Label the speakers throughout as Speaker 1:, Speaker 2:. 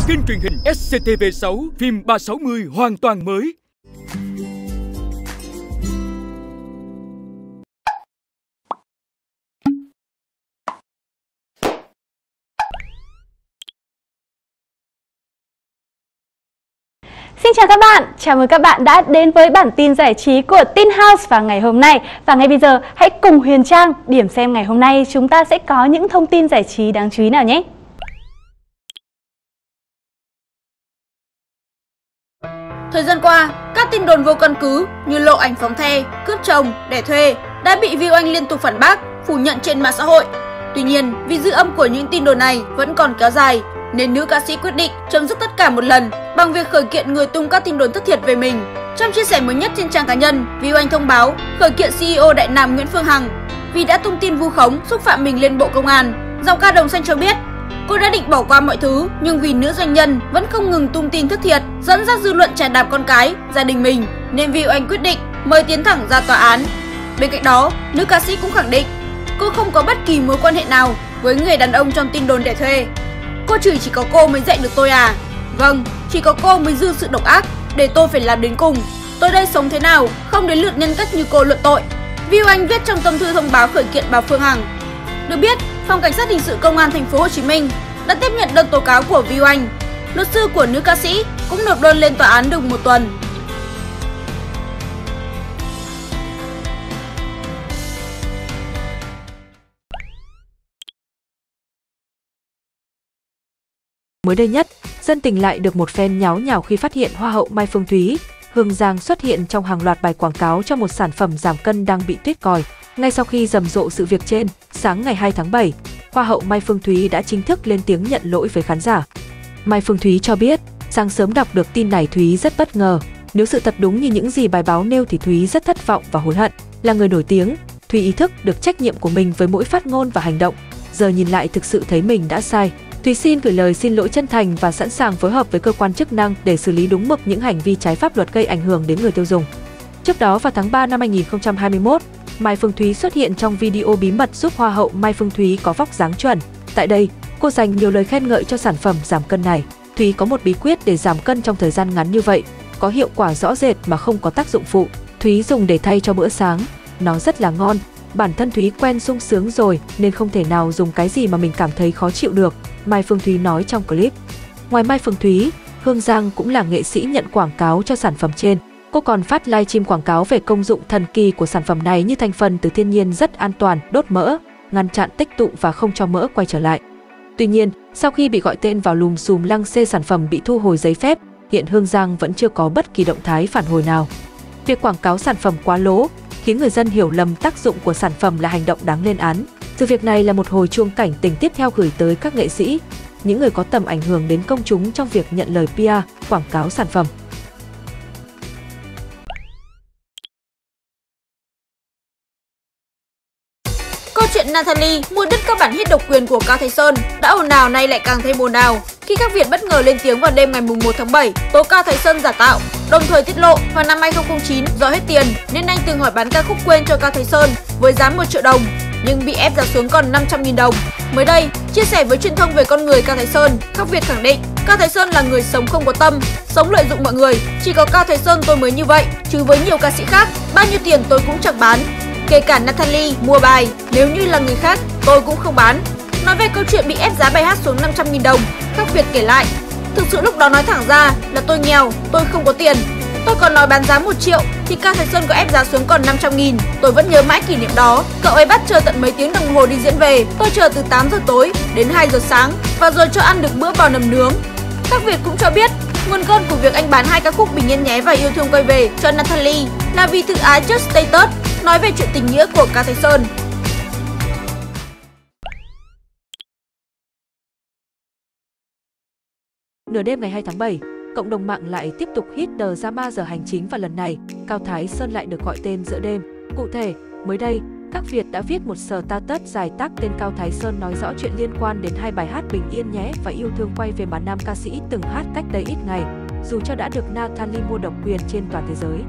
Speaker 1: kênh truyền hình SCTV6, phim 360 hoàn toàn mới.
Speaker 2: Xin chào các bạn, chào mừng các bạn đã đến với bản tin giải trí của Tin House vào ngày hôm nay. Và ngay bây giờ, hãy cùng Huyền Trang điểm xem ngày hôm nay chúng ta sẽ có những thông tin giải trí đáng chú ý nào nhé.
Speaker 3: Thời gian qua, các tin đồn vô căn cứ như lộ ảnh phóng thê, cướp chồng, đẻ thuê đã bị Viu Anh liên tục phản bác, phủ nhận trên mạng xã hội. Tuy nhiên, vì dư âm của những tin đồn này vẫn còn kéo dài, nên nữ ca sĩ quyết định chấm dứt tất cả một lần bằng việc khởi kiện người tung các tin đồn thất thiệt về mình. Trong chia sẻ mới nhất trên trang cá nhân, Viu Anh thông báo khởi kiện CEO Đại Nam Nguyễn Phương Hằng vì đã tung tin vu khống, xúc phạm mình lên Bộ Công an. Giọng ca Đồng Xanh cho biết, cô đã định bỏ qua mọi thứ, nhưng vì nữ doanh nhân vẫn không ngừng tung tin thất thiệt, dẫn dắt dư luận chà đạp con cái, gia đình mình, nên Viu Anh quyết định mời tiến thẳng ra tòa án. Bên cạnh đó, nữ ca sĩ cũng khẳng định cô không có bất kỳ mối quan hệ nào với người đàn ông trong tin đồn đẻ thuê. Cô chửi chỉ có cô mới dạy được tôi à? Vâng, chỉ có cô mới dư sự độc ác để tôi phải làm đến cùng. Tôi đây sống thế nào, không đến lượt nhân cách như cô luận tội. Viu Anh viết trong tâm thư thông báo khởi kiện bà Phương Hằng. Được biết, Phòng Cảnh sát Hình sự Công an Thành phố Hồ Chí Minh đã tiếp nhận đơn tố cáo của Viu Anh. Luật sư của nữ ca sĩ cũng nộp đơn lên tòa án được một tuần.
Speaker 4: Mới đây nhất, dân tình lại được một phen nháo nhào khi phát hiện Hoa hậu Mai Phương Thúy, Hương Giang xuất hiện trong hàng loạt bài quảng cáo cho một sản phẩm giảm cân đang bị tuyết còi. Ngay sau khi rầm rộ sự việc trên, sáng ngày 2 tháng 7, Hoa hậu Mai Phương Thúy đã chính thức lên tiếng nhận lỗi với khán giả. Mai Phương Thúy cho biết, sáng sớm đọc được tin này Thúy rất bất ngờ. Nếu sự thật đúng như những gì bài báo nêu thì Thúy rất thất vọng và hối hận. Là người nổi tiếng, Thúy ý thức được trách nhiệm của mình với mỗi phát ngôn và hành động. Giờ nhìn lại thực sự thấy mình đã sai. Thúy xin gửi lời xin lỗi chân thành và sẵn sàng phối hợp với cơ quan chức năng để xử lý đúng mực những hành vi trái pháp luật gây ảnh hưởng đến người tiêu dùng. Trước đó vào tháng 3 năm 2021, Mai Phương Thúy xuất hiện trong video bí mật giúp Hoa hậu Mai Phương Thúy có vóc dáng chuẩn. Tại đây, cô dành nhiều lời khen ngợi cho sản phẩm giảm cân này. Thúy có một bí quyết để giảm cân trong thời gian ngắn như vậy, có hiệu quả rõ rệt mà không có tác dụng phụ. Thúy dùng để thay cho bữa sáng, nó rất là ngon. Bản thân Thúy quen sung sướng rồi nên không thể nào dùng cái gì mà mình cảm thấy khó chịu được, Mai Phương Thúy nói trong clip. Ngoài Mai Phương Thúy, Hương Giang cũng là nghệ sĩ nhận quảng cáo cho sản phẩm trên. Cô còn phát livestream quảng cáo về công dụng thần kỳ của sản phẩm này như thành phần từ thiên nhiên rất an toàn, đốt mỡ, ngăn chặn tích tụ và không cho mỡ quay trở lại. Tuy nhiên, sau khi bị gọi tên vào lùm xùm lăng xê sản phẩm bị thu hồi giấy phép, hiện Hương Giang vẫn chưa có bất kỳ động thái phản hồi nào. Việc quảng cáo sản phẩm quá lố khiến người dân hiểu lầm tác dụng của sản phẩm là hành động đáng lên án. Sự việc này là một hồi chuông cảnh tỉnh tiếp theo gửi tới các nghệ sĩ, những người có tầm ảnh hưởng đến công chúng trong việc nhận lời PR, quảng cáo sản phẩm.
Speaker 3: Câu chuyện Natalie mua đứt các bản hit độc quyền của Cao Thái Sơn đã ồn ào nay lại càng thêm ồn ào khi các Việt bất ngờ lên tiếng vào đêm ngày 1 tháng 7 tố Cao Thái Sơn giả tạo, đồng thời tiết lộ vào năm 2009 do hết tiền nên anh từng hỏi bán ca khúc Quên cho Cao Thái Sơn với giá 1 triệu đồng nhưng bị ép giá xuống còn 500.000 đồng. Mới đây, chia sẻ với truyền thông về con người Cao Thái Sơn, các Việt khẳng định Cao Thái Sơn là người sống không có tâm, sống lợi dụng mọi người. Chỉ có Cao Thái Sơn tôi mới như vậy, chứ với nhiều ca sĩ khác, bao nhiêu tiền tôi cũng chẳng bán. Kể cả Natalie mua bài, nếu như là người khác, tôi cũng không bán. Nói về câu chuyện bị ép giá bài hát xuống 500.000 đồng, các Việt kể lại, thực sự lúc đó nói thẳng ra là tôi nghèo, tôi không có tiền. Tôi còn nói bán giá 1 triệu thì Cao Thái Sơn có ép giá xuống còn 500.000. Tôi vẫn nhớ mãi kỷ niệm đó. Cậu ấy bắt chờ tận mấy tiếng đồng hồ đi diễn về. Tôi chờ từ 8 giờ tối đến 2 giờ sáng và rồi cho ăn được bữa bò nầm nướng. Các Việt cũng cho biết nguồn cơn của việc anh bán 2 ca khúc Bình Yên Nhé và Yêu Thương Quay Về cho Natalie là vì tự ái just status, nói về chuyện tình nghĩa của Cao Thái Sơn.
Speaker 4: Nửa đêm ngày 2 tháng 7, cộng đồng mạng lại tiếp tục hit drama giờ hành chính và lần này, Cao Thái Sơn lại được gọi tên giữa đêm. Cụ thể, mới đây, các Việt đã viết một status dài tác tên Cao Thái Sơn nói rõ chuyện liên quan đến 2 bài hát Bình Yên Nhé và Yêu Thương Quay Về mà nam ca sĩ từng hát cách đây ít ngày, dù cho đã được Natalie mua độc quyền trên toàn thế giới.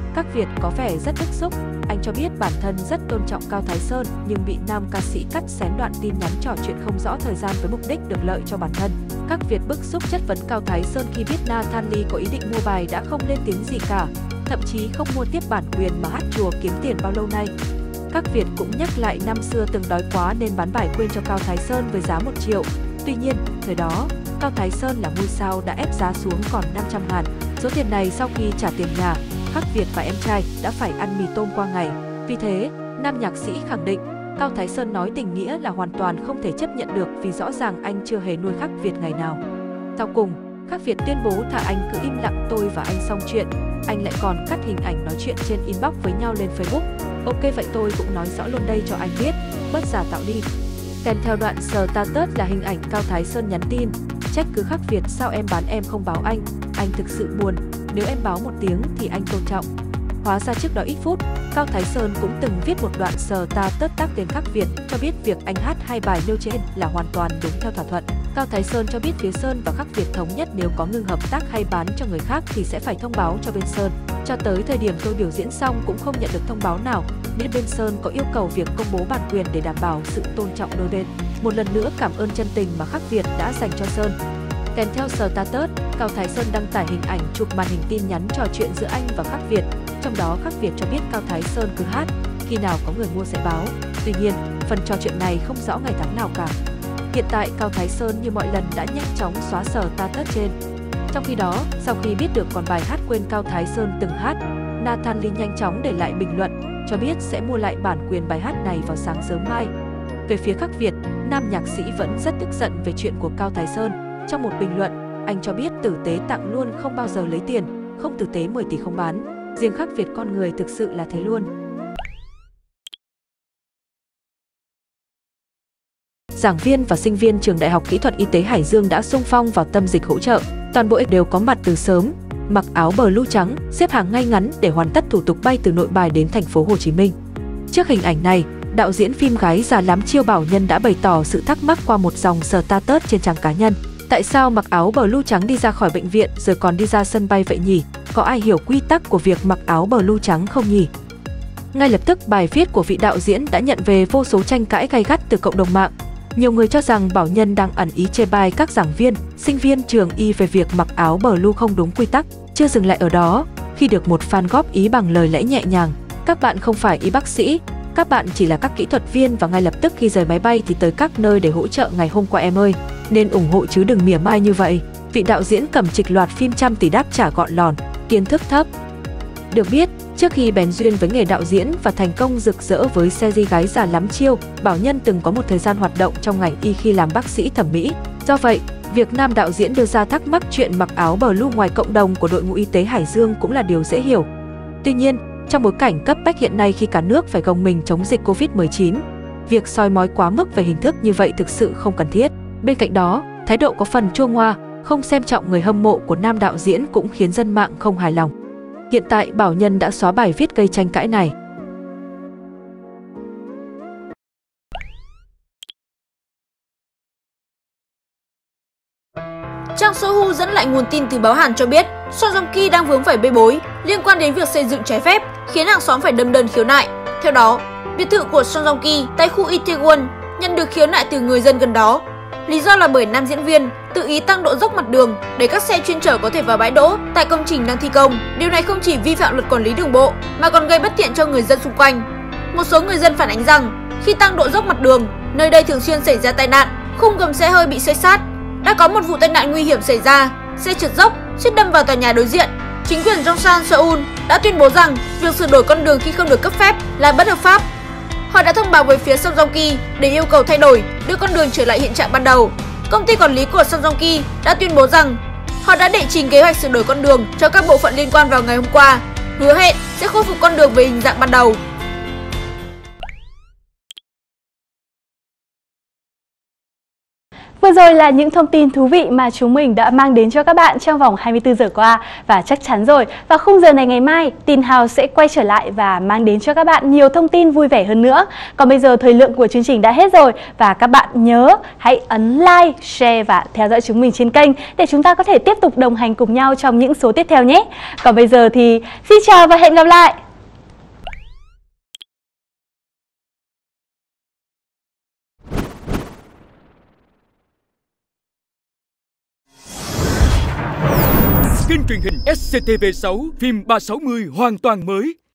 Speaker 4: Các Việt có vẻ rất bức xúc. Anh cho biết bản thân rất tôn trọng Cao Thái Sơn nhưng bị nam ca sĩ cắt xén đoạn tin nhắn trò chuyện không rõ thời gian với mục đích được lợi cho bản thân. Các Việt bức xúc chất vấn Cao Thái Sơn khi biết Nathan Lee có ý định mua bài đã không lên tiếng gì cả, thậm chí không mua tiếp bản quyền mà hát chùa kiếm tiền bao lâu nay. Các Việt cũng nhắc lại năm xưa từng đói quá nên bán bài quên cho Cao Thái Sơn với giá 1 triệu. Tuy nhiên, thời đó, Cao Thái Sơn là ngôi sao đã ép giá xuống còn 500.000. Số tiền này sau khi trả tiền nhà, Khắc Việt và em trai đã phải ăn mì tôm qua ngày. Vì thế, nam nhạc sĩ khẳng định Cao Thái Sơn nói tình nghĩa là hoàn toàn không thể chấp nhận được vì rõ ràng anh chưa hề nuôi Khắc Việt ngày nào. Sau cùng, Khắc Việt tuyên bố thà anh cứ im lặng tôi và anh xong chuyện. Anh lại còn cắt hình ảnh nói chuyện trên inbox với nhau lên Facebook. Ok vậy tôi cũng nói rõ luôn đây cho anh biết, bớt giả tạo đi. Kèm theo đoạn status là hình ảnh Cao Thái Sơn nhắn tin, trách cứ Khắc Việt sao em bán em không báo anh thực sự buồn, nếu em báo một tiếng thì anh tôn trọng. Hóa ra trước đó ít phút, Cao Thái Sơn cũng từng viết một đoạn status tác tên Khắc Việt, cho biết việc anh hát 2 bài nêu trên là hoàn toàn đúng theo thỏa thuận. Cao Thái Sơn cho biết phía Sơn và Khắc Việt thống nhất nếu có ngừng hợp tác hay bán cho người khác thì sẽ phải thông báo cho bên Sơn. Cho tới thời điểm tôi biểu diễn xong cũng không nhận được thông báo nào, nên bên Sơn có yêu cầu việc công bố bản quyền để đảm bảo sự tôn trọng đôi bên. Một lần nữa cảm ơn chân tình mà Khắc Việt đã dành cho Sơn. Kèm theo status, Cao Thái Sơn đăng tải hình ảnh chụp màn hình tin nhắn trò chuyện giữa anh và Khắc Việt. Trong đó Khắc Việt cho biết Cao Thái Sơn cứ hát, khi nào có người mua sẽ báo. Tuy nhiên, phần trò chuyện này không rõ ngày tháng nào cả. Hiện tại Cao Thái Sơn như mọi lần đã nhanh chóng xóa status trên. Trong khi đó, sau khi biết được còn bài hát quên Cao Thái Sơn từng hát, Nathan Lee nhanh chóng để lại bình luận, cho biết sẽ mua lại bản quyền bài hát này vào sáng sớm mai. Về phía Khắc Việt, nam nhạc sĩ vẫn rất tức giận về chuyện của Cao Thái Sơn. Trong một bình luận, anh cho biết tử tế tặng luôn không bao giờ lấy tiền, không tử tế 10 tỷ không bán. Riêng Khắc Việt con người thực sự là thế luôn. Giảng viên và sinh viên trường Đại học Kỹ thuật Y tế Hải Dương đã xung phong vào tâm dịch hỗ trợ. Toàn bộ đều có mặt từ sớm, mặc áo blue trắng, xếp hàng ngay ngắn để hoàn tất thủ tục bay từ Nội Bài đến thành phố Hồ Chí Minh. Trước hình ảnh này, đạo diễn phim Gái Già Lắm Chiêu Bảo Nhân đã bày tỏ sự thắc mắc qua một dòng status trên trang cá nhân. Tại sao mặc áo blue trắng đi ra khỏi bệnh viện rồi còn đi ra sân bay vậy nhỉ? Có ai hiểu quy tắc của việc mặc áo blue trắng không nhỉ? Ngay lập tức bài viết của vị đạo diễn đã nhận về vô số tranh cãi gay gắt từ cộng đồng mạng. Nhiều người cho rằng Bảo Nhân đang ẩn ý chê bai các giảng viên, sinh viên trường Y về việc mặc áo blue không đúng quy tắc. Chưa dừng lại ở đó, khi được một fan góp ý bằng lời lẽ nhẹ nhàng, các bạn không phải y bác sĩ, các bạn chỉ là các kỹ thuật viên và ngay lập tức khi rời máy bay thì tới các nơi để hỗ trợ ngày hôm qua em ơi. Nên ủng hộ chứ đừng mỉa mai như vậy. Vị đạo diễn cầm trịch loạt phim trăm tỷ đáp trả gọn lòn, kiến thức thấp. Được biết, trước khi bén duyên với nghề đạo diễn và thành công rực rỡ với series Gái Già Lắm Chiêu, Bảo Nhân từng có một thời gian hoạt động trong ngành y khi làm bác sĩ thẩm mỹ. Do vậy, việc nam đạo diễn đưa ra thắc mắc chuyện mặc áo blue ngoài cộng đồng của đội ngũ y tế Hải Dương cũng là điều dễ hiểu. Tuy nhiên, trong bối cảnh cấp bách hiện nay khi cả nước phải gồng mình chống dịch Covid-19, việc soi mói quá mức về hình thức như vậy thực sự không cần thiết. Bên cạnh đó, thái độ có phần chua ngoa, không xem trọng người hâm mộ của nam đạo diễn cũng khiến dân mạng không hài lòng. Hiện tại Bảo Nhân đã xóa bài viết gây tranh cãi này.
Speaker 3: Trang Sohu dẫn lại nguồn tin từ báo Hàn cho biết Son Joong Ki đang vướng phải bê bối liên quan đến việc xây dựng trái phép, khiến hàng xóm phải đâm đơn khiếu nại. Theo đó, biệt thự của Son Joong Ki tại khu Itaewon nhận được khiếu nại từ người dân gần đó. Lý do là bởi nam diễn viên tự ý tăng độ dốc mặt đường để các xe chuyên chở có thể vào bãi đỗ tại công trình đang thi công. Điều này không chỉ vi phạm luật quản lý đường bộ mà còn gây bất tiện cho người dân xung quanh. Một số người dân phản ánh rằng khi tăng độ dốc mặt đường, nơi đây thường xuyên xảy ra tai nạn, khung gầm xe hơi bị xê xát. Đã có một vụ tai nạn nguy hiểm xảy ra, xe trượt dốc suýt đâm vào tòa nhà đối diện. Chính quyền Jongsan Seoul đã tuyên bố rằng việc sửa đổi con đường khi không được cấp phép là bất hợp pháp. Họ đã thông báo với phía Son Joong Ki để yêu cầu thay đổi, đưa con đường trở lại hiện trạng ban đầu. Công ty quản lý của Son Joong Ki đã tuyên bố rằng họ đã đệ trình kế hoạch sửa đổi con đường cho các bộ phận liên quan vào ngày hôm qua, hứa hẹn sẽ khôi phục con đường về hình dạng ban đầu.
Speaker 2: vừa rồi là những thông tin thú vị mà chúng mình đã mang đến cho các bạn trong vòng 24 giờ qua. Và chắc chắn rồi, vào khung giờ này ngày mai, Tin House sẽ quay trở lại và mang đến cho các bạn nhiều thông tin vui vẻ hơn nữa. Còn bây giờ thời lượng của chương trình đã hết rồi, và các bạn nhớ hãy ấn like, share và theo dõi chúng mình trên kênh để chúng ta có thể tiếp tục đồng hành cùng nhau trong những số tiếp theo nhé. Còn bây giờ thì xin chào và hẹn gặp lại!
Speaker 1: Kênh truyền hình SCTV6 phim 360 hoàn toàn mới.